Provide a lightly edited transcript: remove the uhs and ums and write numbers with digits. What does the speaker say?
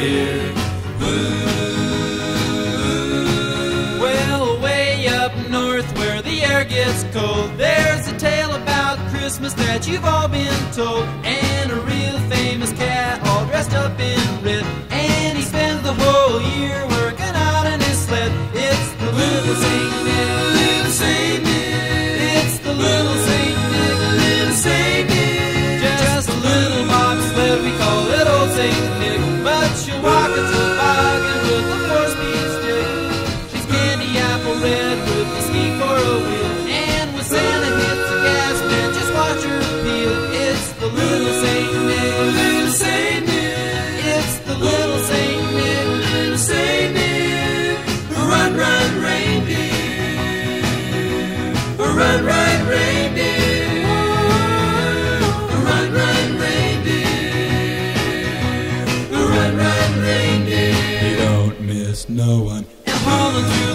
reindeer. Well, way up north where the air gets cold, there's a tale about Christmas that you've all been told. And a real famous cat all dressed up in red, and he spends the whole year working out in his sled. It's the little Saint Nick, little Saint Nick. It's the little Saint Nick, little Saint Nick. Just a little bobsled, we call it old Saint Nick. But she'll walk a toboggan with a 4-speed stick. She's candy apple red with a ski for a wheel, and when Santa hits the gas man, just watch her peel. It's the little Saint Nick, little Saint Nick. It's the little Saint Nick, little Saint Nick. Run, run, reindeer. Run, run, reindeer. Run, run, reindeer. Run, run, reindeer. You don't miss no one. And hauling through